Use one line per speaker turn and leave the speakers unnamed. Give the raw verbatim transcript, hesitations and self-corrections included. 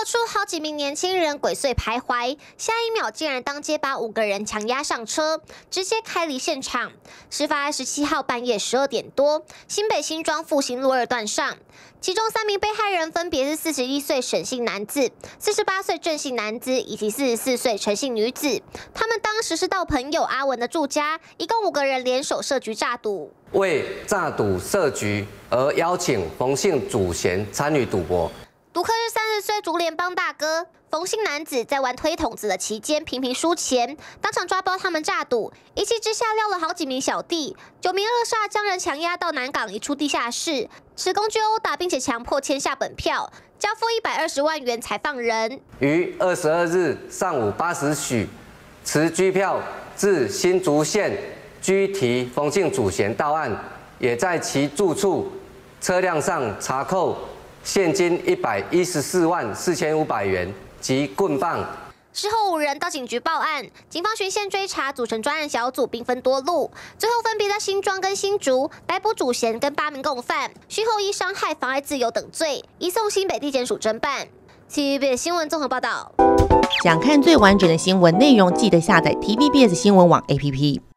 果出好几名年轻人鬼祟徘徊，下一秒竟然当街把五个人强压上车，直接开离现场。事发在十七号半夜十二点多，新北新庄复兴路二段上，其中三名被害人分别是四十一岁沈姓男子、四十八岁郑姓男子以及四十四岁陈姓女子。他们当时是到朋友阿文的住家，一共五个人联手设局诈赌。
为诈赌设局而邀请冯姓主嫌参与赌博。
赌客是三十岁竹联帮大哥冯姓男子，在玩推筒子的期间频频输钱，当场抓包他们诈赌，一气之下撂了好几名小弟，九名恶煞将人强压到南港一处地下室，持工具殴打，并且强迫签下本票，交付一百二十万元才放人。
于二十二日上午八时许，持居票至新竹县居提冯姓主嫌到案，也在其住处车辆上查扣现金一百一十四万四千五百元及棍棒。
事后五人到警局报案，警方循线追查，组成专案小组，兵分多路，最后分别在新庄跟新竹逮捕主嫌跟八名共犯，讯后依伤害、妨碍自由等罪，移送新北地检署侦办。T V B S 新闻综合报道。
想看最完整的新闻内容，记得下载 T V B S 新闻网 A P P。